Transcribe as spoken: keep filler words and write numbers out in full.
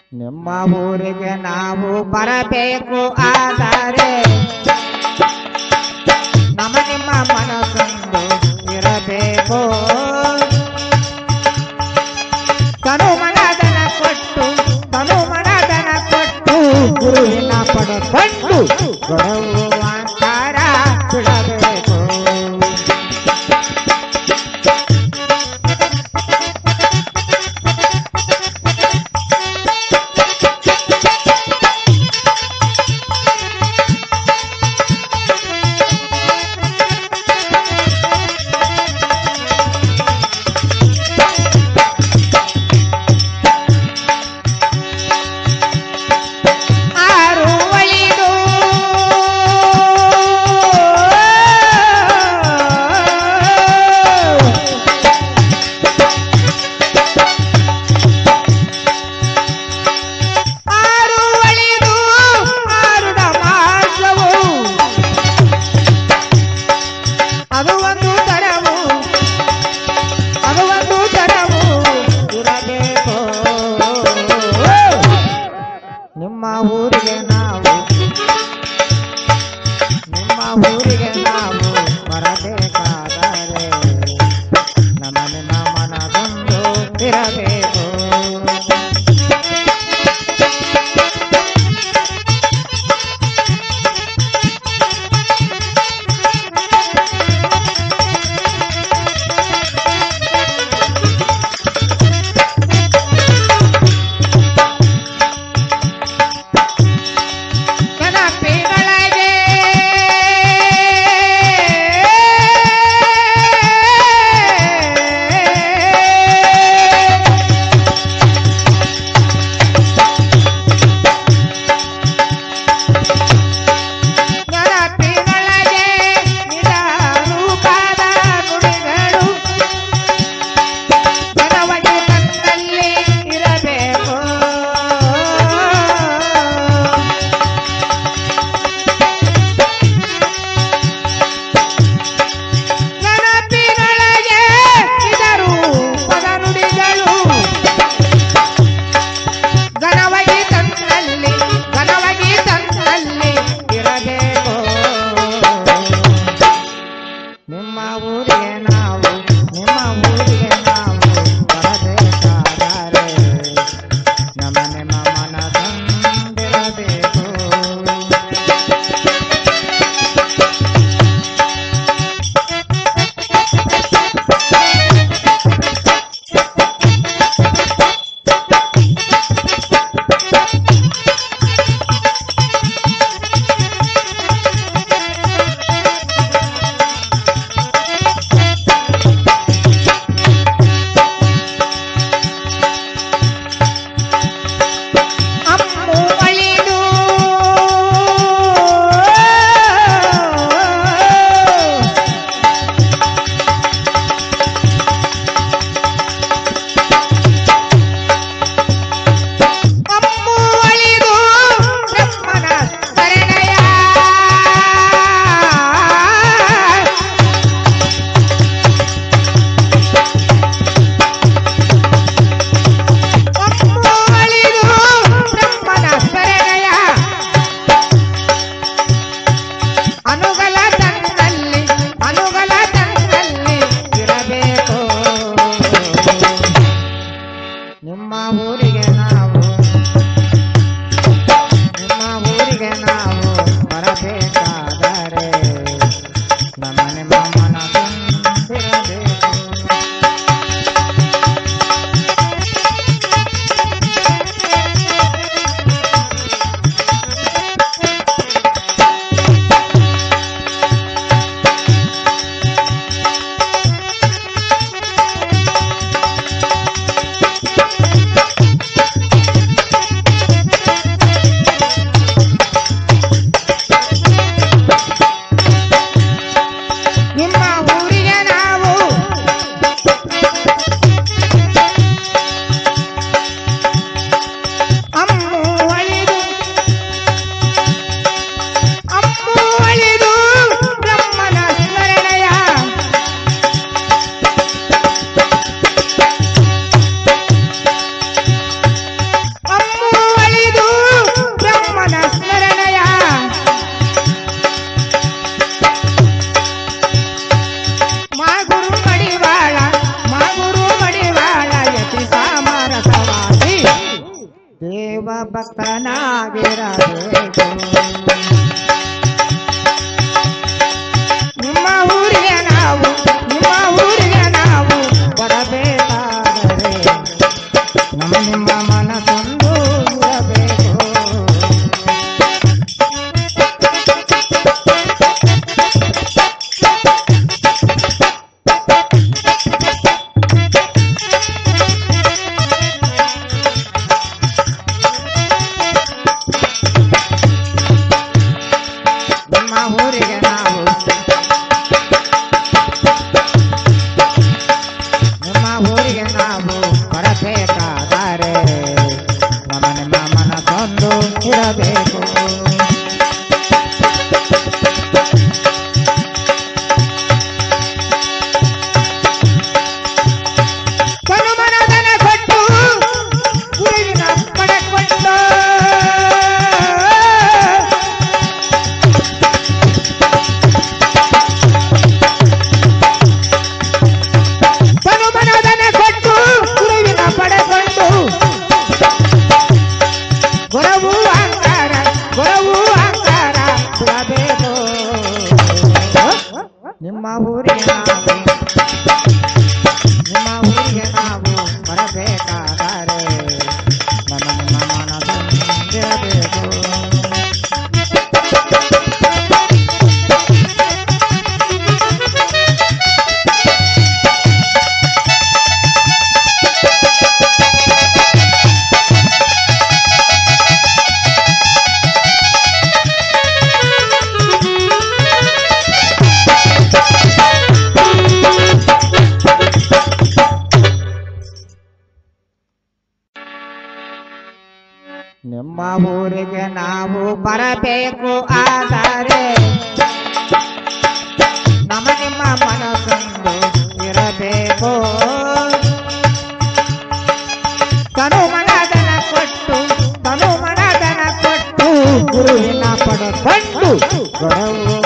ನಿಮ್ಮ ಊರಿಗೆ ನಾವು ಬರಬೇಕು ಆದರೆ ನಮ್ಮ ನಿಮ್ಮ ಮನಸ್ಸೊಂದು ಇರಬೇಕು. ತನುಮನದನ ಕೊಟ್ಟು ತನುಮನದನ ಕೊಟ್ಟು ಗುರುವಿನ ಪಡೆಕೊಂಡು ಗೌರವ ಅಂತರ ಬಿಡಬೇಕು. ನಿಮ್ಮ ಊರಿಗೆ ನಾವು ನಿಮ್ಮ ಊರಿಗೆ ನಾವು ಬರಬೇಕಾದರೆ ನಮ್ಮ ನಿಮ್ಮ ಮನದೊಂದು ಇರಬೇಕು. ನಿಮ್ಮ ಊರಿಗೆ ನಾವು ನಿಮ್ಮ ಊರಿಗೆ ನಾವು ಬರಬೇಕಾದರೆ ನಮ್ಮ ನಿಮ್ಮ ಮನದೊಂದಿರಬೇಕು. ಭಕ್ತನಾಗಿರಬೇಕು. ನಿಮ್ಮ ಊರಿಗೆ ನಾವು ನಿಮ್ಮ ಊರಿಗೆ ನಾವು ಬರಬೇಕಾದರೆ ನಮ್ಮ ನಿಮ್ಮ ಮನಸ್ಸೊಂದು ಇರಬೇಕು. ನಿಮ್ಮ ಊರಿಗೆ ನಾವು ನಿಮ್ಮ ಊರಿಗೆ ನಾವು ಬರಬೇಕಾದರೆ ನಮ್ಮ ನಿಮ್ಮ ಮನಸ್ಸೊಂದಿರಬೇಕು. ನಿಮ್ಮ ಊರಿಗೆ ನಾವು ಬರಬೇಕು ಆದರೆ ನಮ್ಮ ನಿಮ್ಮ ಮನಸ್ಸೊಂದು ಇರಬೇಕು. ತನು ಮನದನ ಕೊಟ್ಟು ತನು ಮನದನ ಕೊಟ್ಟು ಗುರುವಿನ ಪಡೆಕೊಂಡು ಗೌರವ